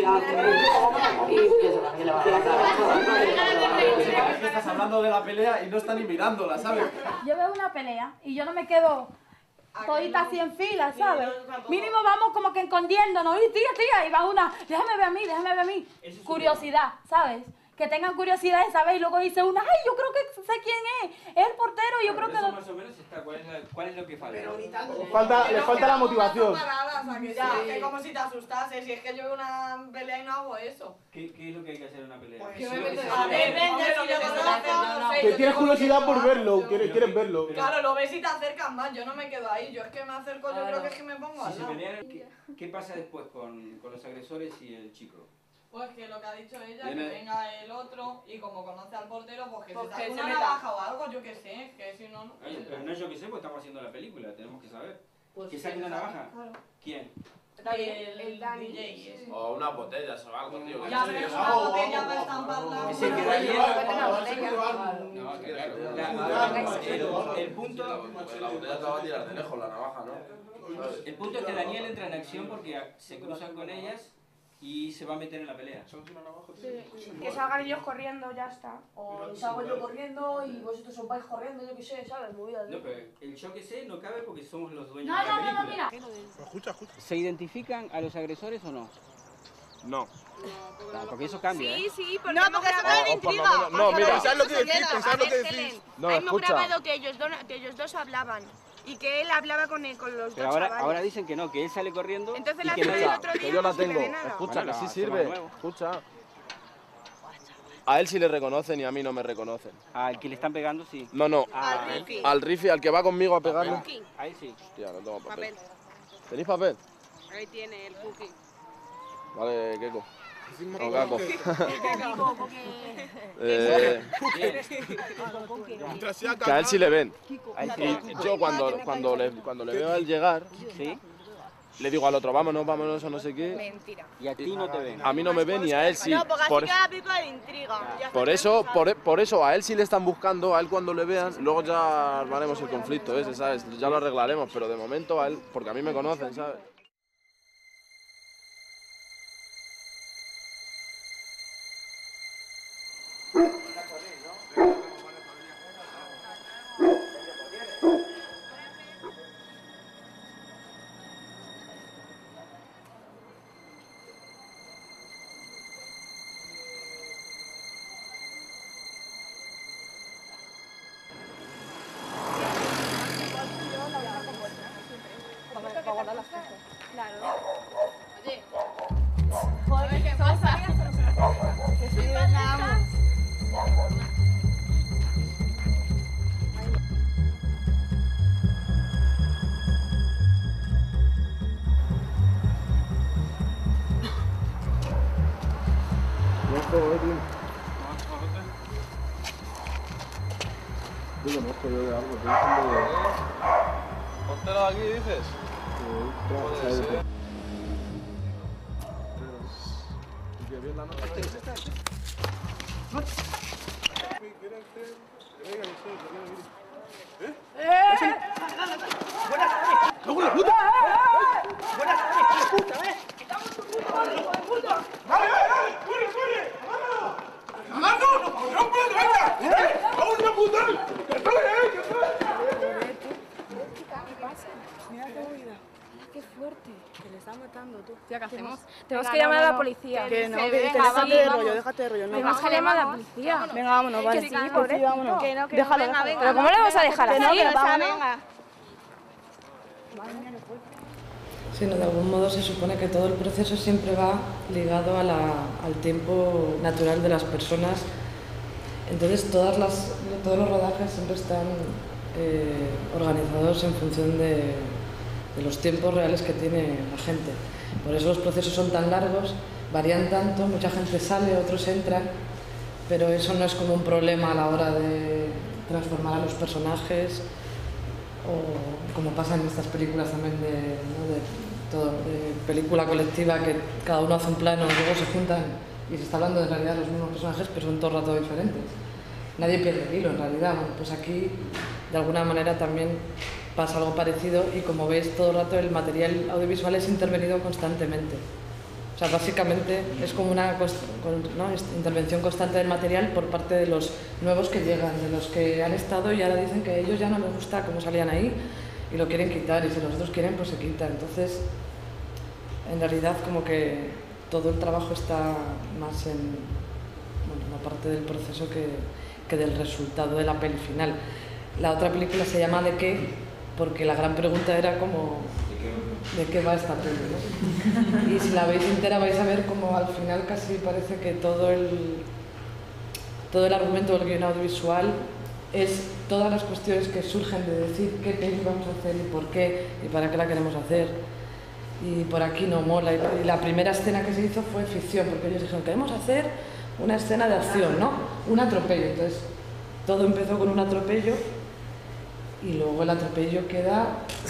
Speaker 3: Es que estás hablando de la pelea y no están ni mirándola, ¿sabes?
Speaker 9: Yo veo una pelea y yo no me quedo todita así en fila, ¿sabes? Mínimo vamos como que escondiéndonos. Y tía, tía, y va una, déjame ver a mí, déjame ver a mí.
Speaker 2: Eso es
Speaker 9: Curiosidad, ¿sabes? Que tengan curiosidad de saber y luego dice una, ay, yo creo que sé quién es. Es el portero y yo creo que...
Speaker 2: Eso
Speaker 9: lo-
Speaker 2: más o menos está. ¿Cuál es, la- cuál es lo que falta?
Speaker 5: Falta, le falta la motivación.
Speaker 6: Paradas, a que
Speaker 12: Ya.
Speaker 6: sí, que como si te asustases, si es que yo veo una pelea y no hago eso.
Speaker 2: ¿Qué, ¿Qué es lo que hay que hacer en una pelea?
Speaker 6: Pues
Speaker 2: Sí,
Speaker 6: yo me
Speaker 2: lo que
Speaker 6: meto-
Speaker 2: se
Speaker 6: a
Speaker 2: hace.
Speaker 6: ver, vente, si yo conozco, no sé,
Speaker 5: Que
Speaker 6: yo
Speaker 5: tienes
Speaker 6: tengo
Speaker 5: curiosidad
Speaker 6: que
Speaker 5: por
Speaker 6: llevar,
Speaker 5: verlo,
Speaker 6: yo-
Speaker 5: quieres, quieres verlo.
Speaker 6: Claro, lo ves y te acercas más, yo no me quedo ahí, yo es que me acerco, yo creo que es que me pongo
Speaker 2: Si
Speaker 6: al
Speaker 2: se
Speaker 6: lado.
Speaker 2: pelean, ¿qué, qué pasa después con, con los agresores y el chico?
Speaker 6: Pues que lo que ha dicho ella,
Speaker 2: Viene-
Speaker 6: que venga el otro y como conoce al portero, pues que
Speaker 12: Pues
Speaker 6: se
Speaker 12: que
Speaker 6: saque
Speaker 12: se
Speaker 6: una
Speaker 12: meta.
Speaker 6: navaja o algo, yo qué sé, que si no, no.
Speaker 2: Oye, pero no es yo que sé, porque estamos haciendo la película, tenemos que saber.
Speaker 6: Pues
Speaker 2: ¿Que
Speaker 6: sí,
Speaker 2: saque una
Speaker 6: claro.
Speaker 2: navaja?
Speaker 6: Claro.
Speaker 2: ¿Quién?
Speaker 6: El,
Speaker 12: el Dani.
Speaker 6: D J y eso.
Speaker 7: O unas botellas o algo, tío.
Speaker 6: Ya ves una botella para estamparla.
Speaker 2: Es el que da hielo. No, que claro. La- el, el punto,
Speaker 7: La botella te va a tirar de lejos, la navaja, ¿no?
Speaker 2: el punto es que Daniel entra en acción porque se cruzan con ellas y se va a meter en la pelea.
Speaker 12: Que salgan ellos corriendo, ya está.
Speaker 10: O salgo yo corriendo y vosotros os vais corriendo, yo qué sé, ¿sabes? Movida
Speaker 2: No, pero el yo que sé no cabe porque somos los dueños
Speaker 9: No,
Speaker 2: de la
Speaker 9: no, no, no,
Speaker 2: película.
Speaker 9: mira.
Speaker 7: Escucha, escucha.
Speaker 2: ¿Se identifican a los agresores o no?
Speaker 7: No.
Speaker 2: Ah, porque eso cambia, ¿eh?
Speaker 12: sí, porque
Speaker 6: No, porque
Speaker 12: hemos
Speaker 6: se va
Speaker 12: grabado-
Speaker 6: de intriga.
Speaker 7: No, mira.
Speaker 12: Pensad
Speaker 7: lo que
Speaker 12: eso
Speaker 7: decís,
Speaker 12: queda.
Speaker 7: pensad
Speaker 12: A
Speaker 7: lo que
Speaker 12: ver,
Speaker 7: decís.
Speaker 12: Helen,
Speaker 11: No,
Speaker 12: hemos
Speaker 11: escucha.
Speaker 12: grabado que ellos, dos, que ellos dos hablaban y que él hablaba con, él, con los
Speaker 2: Pero
Speaker 12: dos
Speaker 2: ahora,
Speaker 12: chavales.
Speaker 2: ahora dicen que no, que él sale corriendo
Speaker 12: Entonces
Speaker 2: y
Speaker 12: la
Speaker 2: que
Speaker 12: escena
Speaker 2: nadie-
Speaker 12: del otro
Speaker 11: Que
Speaker 12: día
Speaker 11: yo la
Speaker 12: no sirve
Speaker 11: tengo.
Speaker 12: de nada.
Speaker 11: Escucha,
Speaker 2: Bueno,
Speaker 11: que sí
Speaker 2: la
Speaker 11: sirve.
Speaker 2: hacemos de nuevo.
Speaker 11: Escucha. A él sí le reconocen y a mí no me reconocen.
Speaker 2: Al que le están pegando, sí.
Speaker 11: No, no.
Speaker 2: Ah,
Speaker 12: Al Ricky.
Speaker 11: Al Riffy, al que va conmigo a pegarle.
Speaker 12: Cookie.
Speaker 2: ahí sí.
Speaker 11: Hostia, no tengo papel.
Speaker 12: Papel.
Speaker 11: ¿Tenéis papel?
Speaker 12: Ahí tiene el cookie.
Speaker 11: Vale, Keko. O Kako.
Speaker 10: Digo, porque...
Speaker 11: Eh,
Speaker 7: Mientras sea
Speaker 11: que a él sí le ven.
Speaker 2: Ahí sí.
Speaker 11: Y yo cuando, cuando, le, cuando le veo a él llegar,
Speaker 2: ¿Sí?
Speaker 11: le digo al otro, vámonos, vámonos o no sé qué.
Speaker 12: Mentira.
Speaker 2: Y a ti no te ven.
Speaker 11: A mí no me ven y a él sí.
Speaker 12: No, porque así
Speaker 11: Por,
Speaker 12: queda pico de intriga. Ya
Speaker 11: por
Speaker 12: está,
Speaker 11: eso,
Speaker 12: ¿sabes?
Speaker 11: por, por eso a él sí le están buscando, a él cuando le vean, luego ya armaremos el conflicto ese, ¿sabes? Ya lo arreglaremos, pero de momento a él, porque a mí me conocen, ¿sabes?
Speaker 10: Para guardar las cosas.
Speaker 12: Claro.
Speaker 9: Oye,
Speaker 12: Joder, ¿qué pasa? Que si nada más.
Speaker 11: Yo conozco yo de algo, estoy diciendo de...
Speaker 7: Póntelo aquí, dices.
Speaker 11: Puede ser. Y que bien la nota.
Speaker 9: Qué fuerte, que le está matando tú.
Speaker 10: Tía, ¿qué hacemos?
Speaker 9: Tenemos
Speaker 10: Venga,
Speaker 9: que llamar
Speaker 10: no,
Speaker 9: a la
Speaker 10: no,
Speaker 9: policía.
Speaker 10: que no, que,
Speaker 9: venga,
Speaker 10: que
Speaker 9: vamos,
Speaker 10: déjate de
Speaker 9: vamos.
Speaker 10: rollo, déjate de rollo. No,
Speaker 9: Tenemos que llamar a la policía.
Speaker 10: Venga, vámonos, vale.
Speaker 9: Que sí,
Speaker 10: Sí,
Speaker 9: pobrecito.
Speaker 10: vámonos.
Speaker 9: Que no, que
Speaker 10: Déjalo,
Speaker 9: no, venga,
Speaker 10: déjalo.
Speaker 9: venga.
Speaker 10: Pero
Speaker 9: ¿cómo le vamos a dejar
Speaker 10: Que
Speaker 9: así?
Speaker 10: no, que
Speaker 9: O sea,
Speaker 10: vámonos.
Speaker 9: venga.
Speaker 13: Sí, no, de algún modo se supone que todo el proceso siempre va ligado a la, al tiempo natural de las personas. Entonces todas las, todos los rodajes siempre están eh, organizados en función de, de los tiempos reales que tiene la gente. Por eso los procesos son tan largos, varían tanto, mucha gente sale, otros entran, pero eso no es como un problema a la hora de transformar a los personajes, o como pasa en estas películas también de, ¿no? de, todo, de película colectiva, que cada uno hace un plano y luego se juntan y se está hablando de en realidad los mismos personajes, pero son todo el rato diferentes. Nadie pierde el hilo en realidad. Bueno, pues aquí de alguna manera también pasa algo parecido y como veis todo el rato el material audiovisual es intervenido constantemente. O sea, básicamente es como una ¿no? intervención constante del material por parte de los nuevos que llegan, de los que han estado y ahora dicen que a ellos ya no les gusta cómo salían ahí y lo quieren quitar, y si los otros quieren pues se quita. Entonces, en realidad como que todo el trabajo está más en bueno, la parte del proceso que, que del resultado de la peli final. La otra película se llama ¿De qué? Porque la gran pregunta era como ¿de qué va esta peli? ¿No? Y si la veis entera vais a ver como al final casi parece que todo el, todo el argumento del guion audiovisual es todas las cuestiones que surgen de decir qué peli vamos a hacer y por qué y para qué la queremos hacer. Y por aquí no mola. Y la primera escena que se hizo fue ficción, porque ellos dijeron, queremos hacer una escena de acción, ¿no? Un atropello. Entonces, todo empezó con un atropello y luego el atropello queda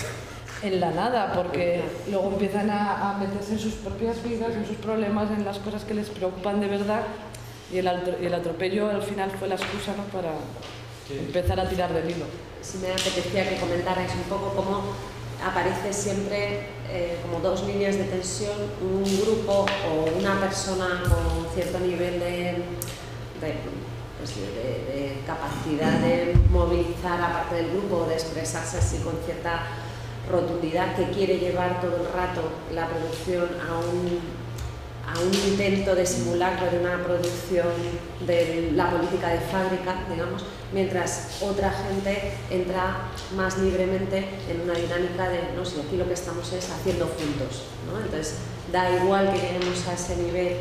Speaker 13: en la nada, porque luego empiezan a, a meterse en sus propias vidas, en sus problemas, en las cosas que les preocupan de verdad, y el, y el atropello al final fue la excusa, ¿no? Para sí. empezar a tirar del hilo.
Speaker 14: Sí, me apetecía que comentarais un poco cómo aparece siempre eh, como dos líneas de tensión, un grupo o una persona con cierto nivel de, de, pues de, de capacidad de movilizar a parte del grupo, de expresarse así con cierta rotundidad, que quiere llevar todo el rato la producción a un, a un intento de simulacro de una producción de la política de fábrica, digamos, mientras otra gente entra más libremente en una dinámica de, no sé, aquí lo que estamos es haciendo juntos, ¿no? Entonces, da igual que lleguemos a ese nivel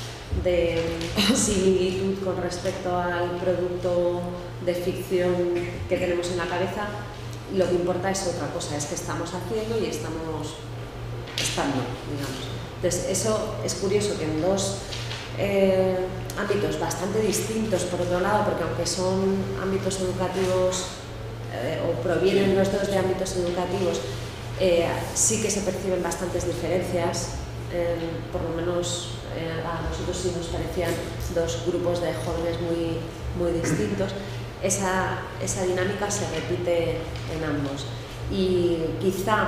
Speaker 14: de similitud con respecto al producto de ficción que tenemos en la cabeza, lo que importa es otra cosa, es que estamos haciendo y estamos estando, digamos. Entonces, eso es curioso que en dos eh, ámbitos bastante distintos, por otro lado, porque aunque son ámbitos educativos eh, o provienen los dos de ámbitos educativos, eh, sí que se perciben bastantes diferencias, eh, por lo menos eh, a nosotros sí nos parecían dos grupos de jóvenes muy, muy distintos. Esa, esa dinámica se repite en ambos y quizá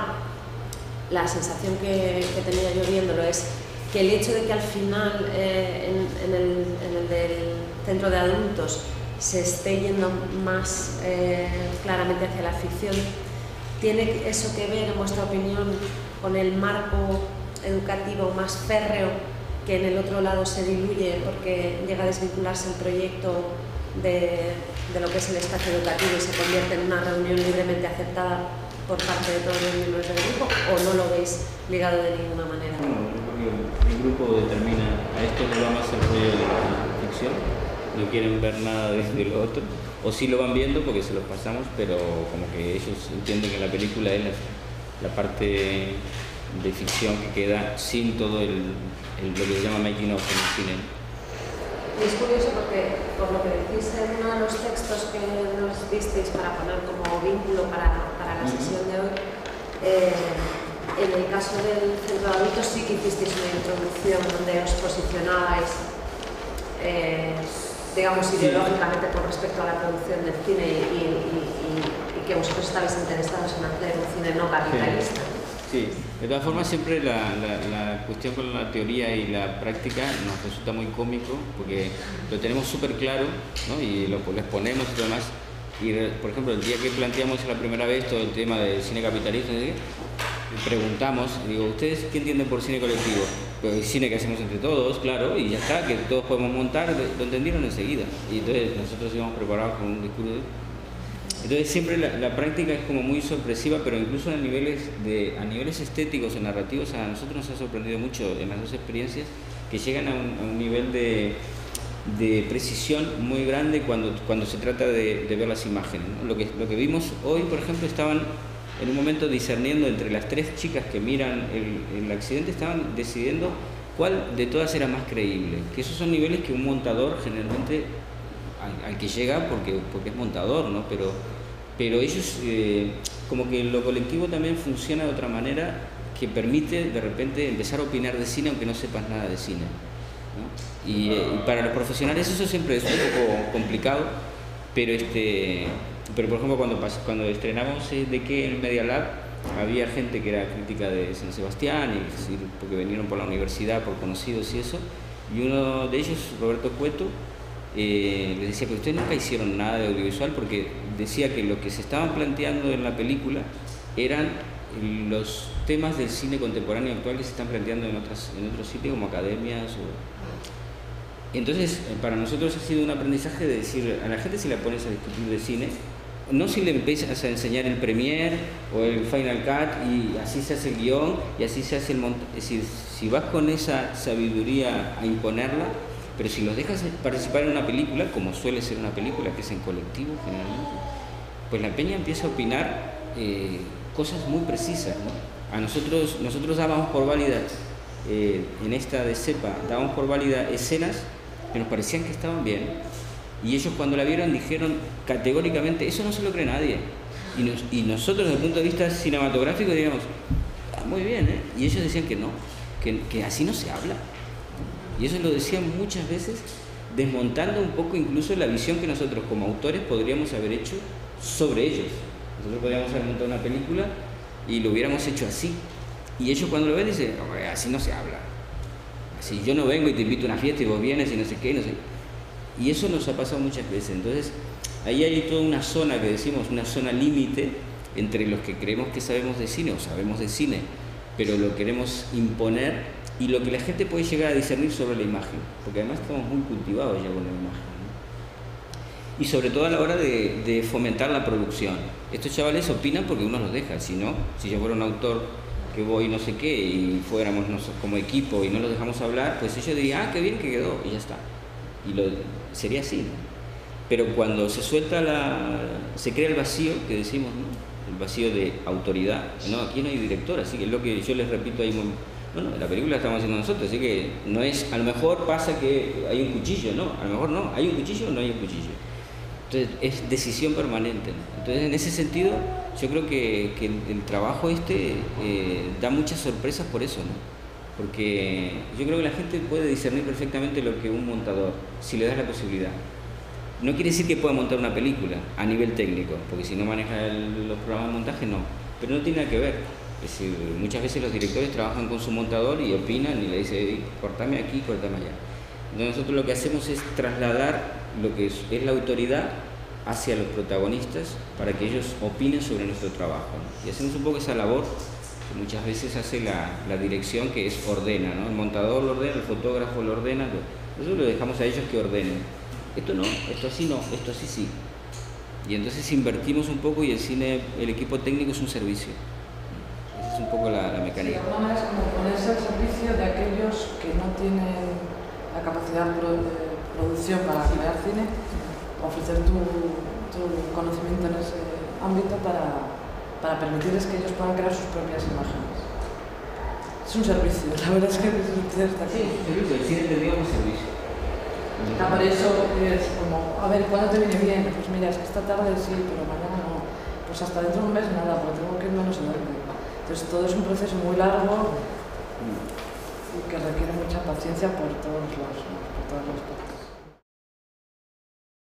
Speaker 14: la sensación que, que tenía yo viéndolo es que el hecho de que al final eh, en, en, el, en el del centro de adultos se esté yendo más eh, claramente hacia la ficción, tiene eso que ver, en vuestra opinión, con el marco educativo más férreo que en el otro lado se diluye porque llega a desvincularse el proyecto de, de lo que es el espacio educativo y se convierte en una reunión libremente aceptada por parte de todos los miembros del grupo, o no lo veis ligado de ninguna manera?
Speaker 2: Bueno, el grupo determina, a esto le va más el rollo de la ficción, no quieren ver nada de, de lo otro, o sí lo van viendo porque se los pasamos, pero como que ellos entienden que la película es la, la parte de ficción que queda sin todo el, el lo que se llama making of en el cine.
Speaker 14: Y es curioso porque, por lo que decís en uno de los textos que nos disteis para poner como vínculo para, para la sesión de hoy, eh, en el caso del centro de adultos sí que hicisteis una introducción donde os posicionabais eh, digamos, ideológicamente con respecto a la producción del cine y, y, y, y que vosotros estáis interesados en hacer un cine no capitalista.
Speaker 2: Sí, de todas formas siempre la, la, la cuestión con la teoría y la práctica nos resulta muy cómico porque lo tenemos súper claro, ¿no? Y lo, lo exponemos y todo demás. Y por ejemplo, el día que planteamos la primera vez todo el tema del cine capitalista, ¿sí? Preguntamos, digo, ¿ustedes qué entienden por cine colectivo? Pues el cine que hacemos entre todos, claro, y ya está, que todos podemos montar, lo entendieron enseguida. Y entonces nosotros íbamos preparados con un discurso. Entonces siempre la, la práctica es como muy sorpresiva, pero incluso a niveles, de, a niveles estéticos o narrativos a nosotros nos ha sorprendido mucho en las dos experiencias que llegan a un, a un nivel de, de precisión muy grande cuando, cuando se trata de, de ver las imágenes, ¿no? Lo que, lo que vimos hoy, por ejemplo, estaban en un momento discerniendo entre las tres chicas que miran el, el accidente, estaban decidiendo cuál de todas era más creíble, que esos son niveles que un montador generalmente al, al que llega porque, porque es montador, ¿no? Pero, pero ellos, eh, como que lo colectivo también funciona de otra manera que permite de repente empezar a opinar de cine aunque no sepas nada de cine, ¿no? Y, eh, y para los profesionales eso siempre es un poco complicado, pero, este, pero por ejemplo cuando, cuando estrenamos eh, de qué en Media Lab había gente que era crítica de San Sebastián, y, es decir, porque vinieron por la universidad, por conocidos y eso, y uno de ellos, Roberto Cueto, eh, les decía que ustedes nunca hicieron nada de audiovisual porque decía que lo que se estaban planteando en la película eran los temas del cine contemporáneo actual que se están planteando en, otras, en otros sitios como academias. O... Entonces, para nosotros ha sido un aprendizaje de decir, a la gente si la pones a discutir de cine, no si le empiezas a enseñar el Premiere o el Final Cut y así se hace el guión y así se hace el montaje. Es decir, si vas con esa sabiduría a imponerla, pero si los dejas participar en una película, como suele ser una película, que es en colectivo generalmente, pues la peña empieza a opinar eh, cosas muy precisas, ¿no? A nosotros, nosotros dábamos por válidas, eh, en esta de CEPA, dábamos por válidas escenas que nos parecían que estaban bien, y ellos cuando la vieron dijeron categóricamente, eso no se lo cree nadie. Y, nos, y nosotros desde el punto de vista cinematográfico diríamos, ah, muy bien, ¿eh? Y ellos decían que no, que, que así no se habla. Y eso lo decían muchas veces, desmontando un poco incluso la visión que nosotros como autores podríamos haber hecho sobre ellos. Nosotros podríamos haber montado una película y lo hubiéramos hecho así. Y ellos cuando lo ven dicen, así no se habla. Así yo no vengo y te invito a una fiesta y vos vienes y no sé qué, no sé. Y eso nos ha pasado muchas veces. Entonces, ahí hay toda una zona que decimos, una zona límite entre los que creemos que sabemos de cine o sabemos de cine, pero lo queremos imponer, y lo que la gente puede llegar a discernir sobre la imagen, porque además estamos muy cultivados ya con la imagen, ¿no? Y sobre todo a la hora de, de fomentar la producción. Estos chavales opinan porque uno los deja, si no, si yo fuera un autor que voy no sé qué y fuéramos nosotros como equipo y no los dejamos hablar, pues ellos dirían, ah, qué bien que quedó, y ya está. Y lo, sería así, ¿no? Pero cuando se suelta la... se crea el vacío, que decimos, ¿no? El vacío de autoridad, ¿no? Aquí no hay director, así que es lo que yo les repito ahí, bueno, la película la estamos haciendo nosotros, así que no es, a lo mejor pasa que hay un cuchillo, no, a lo mejor no, hay un cuchillo o no hay un cuchillo. Entonces es decisión permanente, ¿no? Entonces en ese sentido yo creo que, que el, el trabajo este eh, da muchas sorpresas por eso, ¿no? Porque yo creo que la gente puede discernir perfectamente lo que un montador, si le das la posibilidad. No quiere decir que pueda montar una película a nivel técnico, porque si no maneja el, los programas de montaje no, pero no tiene nada que ver. Es decir, muchas veces los directores trabajan con su montador y opinan y le dicen, cortame aquí, cortame allá. Entonces nosotros lo que hacemos es trasladar lo que es, es la autoridad hacia los protagonistas para que ellos opinen sobre nuestro trabajo, ¿no? Y hacemos un poco esa labor que muchas veces hace la, la dirección, que es ordena, ¿no? El montador lo ordena, el fotógrafo lo ordena, nosotros lo dejamos a ellos que ordenen. Esto no, esto así no, esto así sí. Y entonces invertimos un poco y el cine, el equipo técnico es un servicio. Esa es un poco la, la mecánica.
Speaker 13: Sí, de alguna manera es como ponerse al servicio de aquellos que no tienen la capacidad de producción para crear cine, ofrecer tu, tu conocimiento en ese ámbito para, para permitirles que ellos puedan crear sus propias imágenes. Es un servicio, la verdad es que ustedes está aquí.
Speaker 2: Sí, servicio, el cine tendría un servicio.
Speaker 13: Ah, por eso es como, a ver, ¿cuándo te viene bien? Pues mira, es que esta tarde sí, pero mañana no. Pues hasta dentro de un mes nada, porque tengo que irme no sé dónde. Entonces todo es un proceso muy largo y que requiere mucha paciencia por todos los, por todas las partes.